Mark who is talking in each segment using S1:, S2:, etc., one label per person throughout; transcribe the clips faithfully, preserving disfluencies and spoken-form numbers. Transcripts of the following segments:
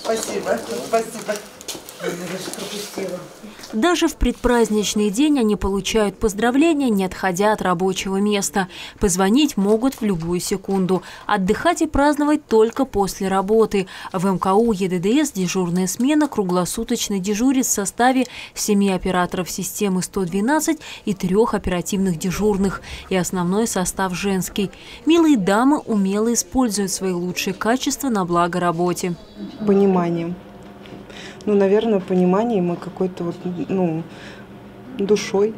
S1: Спасибо, спасибо.
S2: Даже в предпраздничный день они получают поздравления, не отходя от рабочего места. Позвонить могут в любую секунду. Отдыхать и праздновать только после работы. В эм ка у е дэ дэ эс дежурная смена круглосуточно дежурит в составе семи операторов системы сто двенадцать и трех оперативных дежурных. И основной состав женский. Милые дамы умело используют свои лучшие качества на благо работе.
S3: Пониманием. Ну, наверное, понимание мы какой-то вот, ну, душой.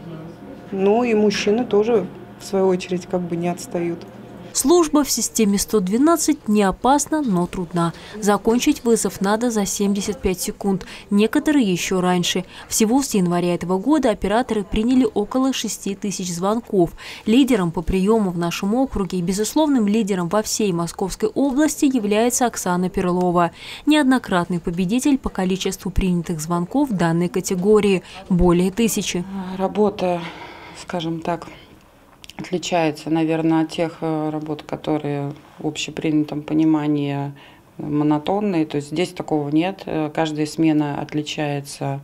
S3: Ну и мужчины тоже, в свою очередь, как бы не отстают.
S2: Служба в системе сто двенадцать не опасна, но трудна. Закончить вызов надо за семьдесят пять секунд, некоторые еще раньше. Всего с января этого года операторы приняли около шести тысяч звонков. Лидером по приему в нашем округе и безусловным лидером во всей Московской области является Оксана Перлова. Неоднократный победитель по количеству принятых звонков данной категории – более тысячи.
S4: Работа, скажем так, отличается, наверное, от тех работ, которые в общепринятом понимании монотонные. То есть здесь такого нет. Каждая смена отличается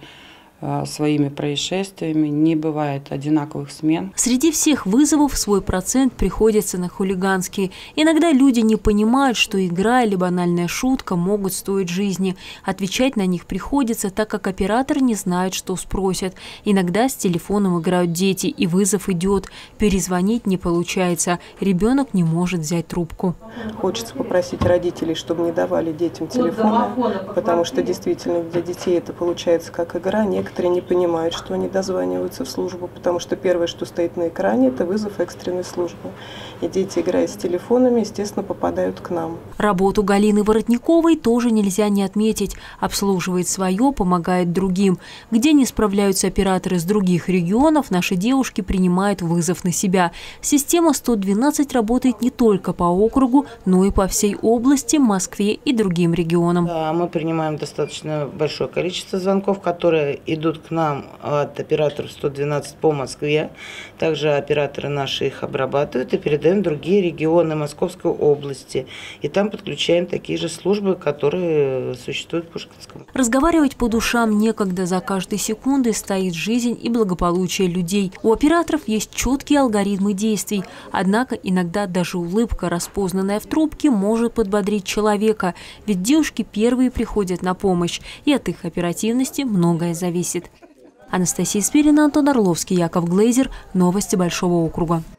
S4: своими происшествиями, не бывает одинаковых смен.
S2: Среди всех вызовов свой процент приходится на хулиганские. Иногда люди не понимают, что игра или банальная шутка могут стоить жизни. Отвечать на них приходится, так как оператор не знает, что спросят. Иногда с телефоном играют дети, и вызов идет. Перезвонить не получается. Ребенок не может взять трубку.
S3: Хочется попросить родителей, чтобы не давали детям телефоны, потому что действительно для детей это получается как игра. Некоторые не понимают, что они дозваниваются в службу, потому что первое, что стоит на экране, это вызов экстренной службы. И дети, играя с телефонами, естественно, попадают к нам.
S2: Работу Галины Воротниковой тоже нельзя не отметить. Обслуживает свое, помогает другим. Где не справляются операторы с других регионов, наши девушки принимают вызов на себя. Система сто двенадцать работает не только по округу, но и по всей области, Москве и другим регионам.
S5: Да, мы принимаем достаточно большое количество звонков, которые идут к нам от операторов сто двенадцать по Москве. Также операторы наши их обрабатывают и передаем в другие регионы Московской области. И там подключаем такие же службы, которые существуют в Пушкинском.
S2: Разговаривать по душам некогда. За каждой секундой стоит жизнь и благополучие людей. У операторов есть четкие алгоритмы действий. Однако иногда даже улыбка, распознанная в трубке, может подбодрить человека. Ведь девушки первые приходят на помощь. И от их оперативности многое зависит. Анастасия Спирина, Антон Орловский, Яков Глейзер. Новости Большого округа.